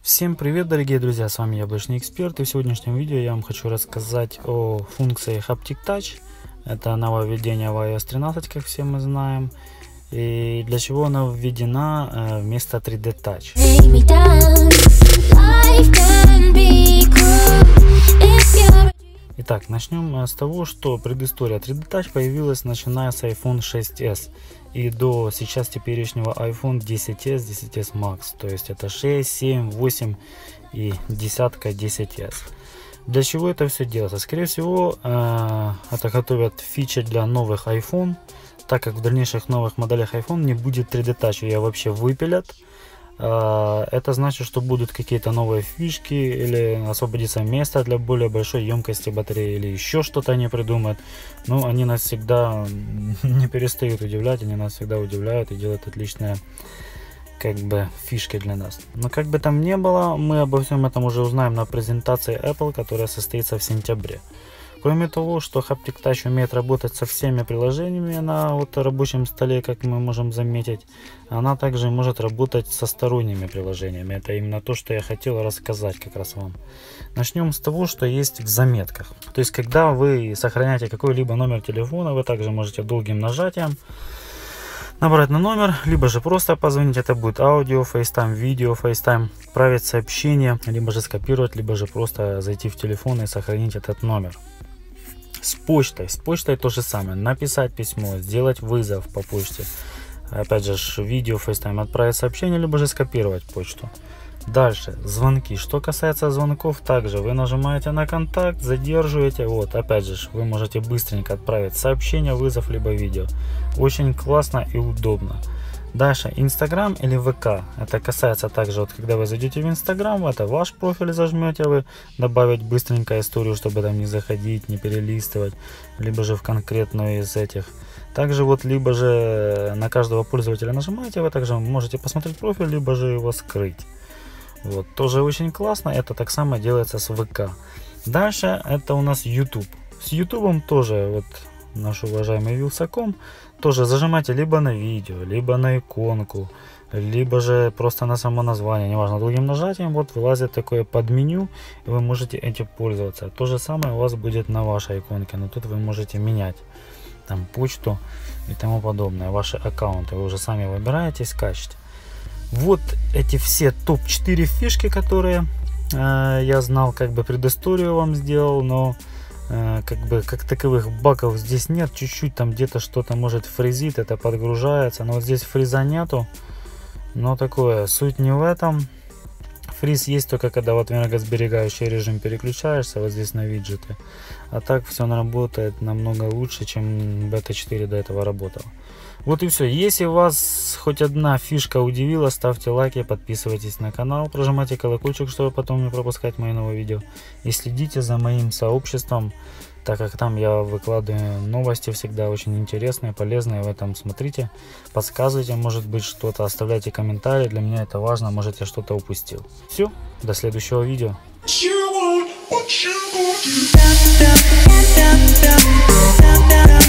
Всем привет, дорогие друзья, с вами Яблочный Эксперт, и в сегодняшнем видео я вам хочу рассказать о функции Haptic Touch. Это нововведение в iOS 13, как все мы знаем, и для чего она введена вместо 3D Touch. Итак, начнем с того, что предыстория 3D Touch появилась начиная с iPhone 6s и до сейчас теперешнего iPhone 10s, 10s Max, то есть это 6, 7, 8 и десятка 10s. Для чего это все делается? Скорее всего, это готовят фичи для новых iPhone, так как в дальнейших новых моделях iPhone не будет 3D Touch, ее вообще выпилят. Это значит, что будут какие-то новые фишки или освободится место для более большой емкости батареи или еще что-то они придумают. Но они нас всегда не перестают удивлять, они нас всегда удивляют и делают отличные фишки для нас. Но как бы там ни было, мы обо всем этом уже узнаем на презентации Apple, которая состоится в сентябре. Кроме того, что Haptic Touch умеет работать со всеми приложениями на рабочем столе, как мы можем заметить, она также может работать со сторонними приложениями. Это именно то, что я хотел рассказать как раз вам. Начнем с того, что есть в заметках. То есть, когда вы сохраняете какой-либо номер телефона, вы также можете долгим нажатием набрать на номер, либо же просто позвонить, это будет аудио, FaceTime, видео, FaceTime, отправить сообщение, либо же скопировать, либо же просто зайти в телефон и сохранить этот номер. С почтой то же самое, написать письмо, сделать вызов по почте, опять же видео, FaceTime, отправить сообщение, либо же скопировать почту. Дальше звонки. Что касается звонков, также вы нажимаете на контакт, задерживаете, опять же вы можете быстренько отправить сообщение, вызов, либо видео. Очень классно и удобно. Дальше Instagram или ВК. Это касается также, когда вы зайдете в Instagram, это ваш профиль, зажмете вы, добавить быстренько историю, чтобы там не заходить, не перелистывать, либо же в конкретную из этих. Также либо же на каждого пользователя нажимаете, вы также можете посмотреть профиль, либо же его скрыть. Тоже очень классно, это так само делается с ВК. Дальше это у нас YouTube. С YouTube тоже, наш уважаемый Вилсаком, тоже зажимайте либо на видео, либо на иконку, либо же просто на само название, неважно, другим нажатием, вылазит такое подменю, и вы можете этим пользоваться. То же самое у вас будет на вашей иконке, но тут вы можете менять там почту и тому подобное, ваши аккаунты, вы уже сами выбираете, скачете. Эти все топ-4 фишки, которые я знал, предысторию вам сделал, но как таковых багов здесь нет. Чуть-чуть там где-то что-то может фризит, это подгружается, но здесь фриза нету. Но такое, суть не в этом. Фриз есть только когда в энергосберегающий режим переключаешься, здесь на виджеты. А так все работает намного лучше, чем бета 4 до этого работала. И все. Если вас хоть одна фишка удивила, ставьте лайки, подписывайтесь на канал, прожимайте колокольчик, чтобы потом не пропускать мои новые видео. И следите за моим сообществом, так как там я выкладываю новости всегда очень интересные, полезные. В этом смотрите, подсказывайте, может быть что-то, оставляйте комментарии, для меня это важно, может я что-то упустил. Все, до следующего видео. What you